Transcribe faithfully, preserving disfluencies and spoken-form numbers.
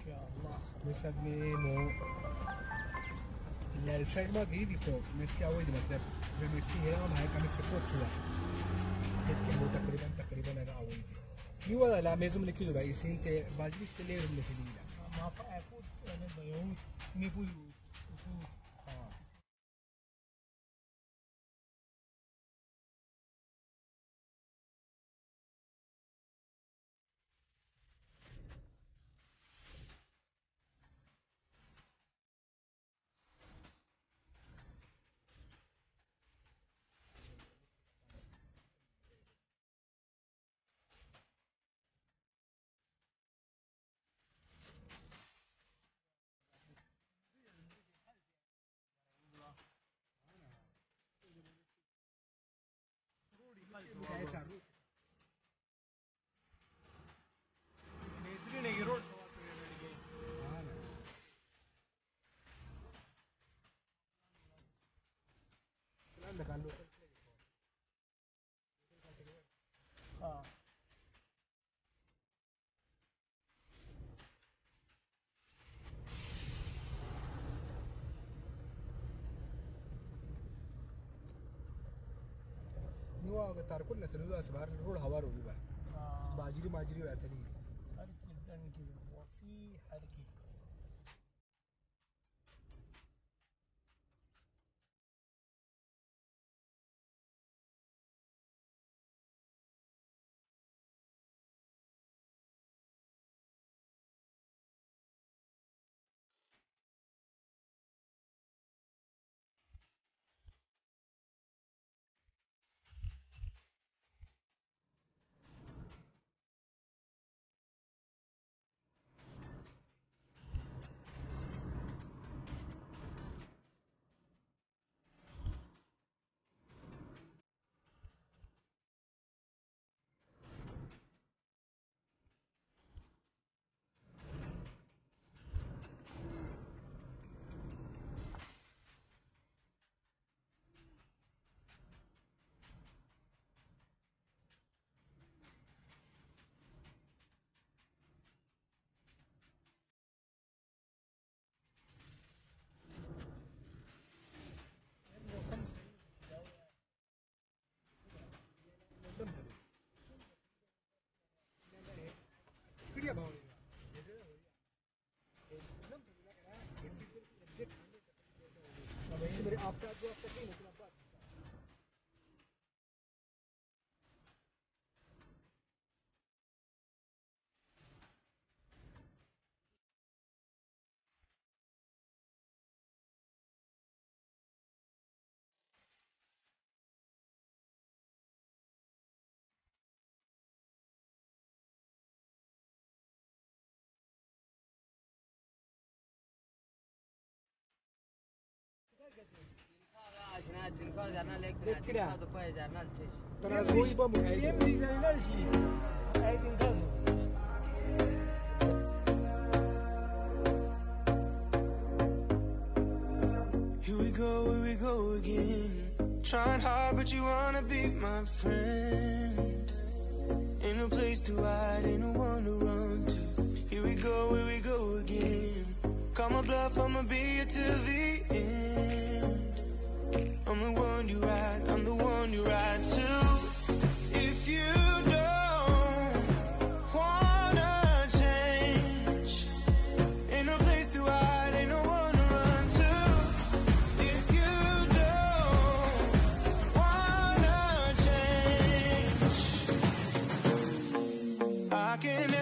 شاء الله. Mi sa di mo l'Elfred Maghi di fo, mi stiamo di मतलब जो मिट्टी है हम है कमिक से कोट हुआ है कि वो तकरीबन तकरीबन अगर आवी थी नहीं वाला ला मेज़ुम लिखी होगा इसी इंते बाजरी से ले रहे थे नीला ما فأكود أنا بيوم ميبويو. हाँ بيدري يروح سواء في عندك على اه نوا تاركون نتلو أسبار الرول هوارو بيبا اه باجري ماجري وعتني حركي جدا كذا وفي حركي. كريا باوري मेरे आपका जो आपका कहीं ना कहीं बात ترى هو يبغى Here we go, here we go again. Trying hard, but you wanna be my friend. Ain't no place to hide, ain't no one to run to. Here we go, here we go again. Call my bluff, I'ma be here till the end. I'm the one you ride, I'm the one you ride to. If you don't wanna change, ain't no place to hide, ain't no one to run to. If you don't wanna change, I can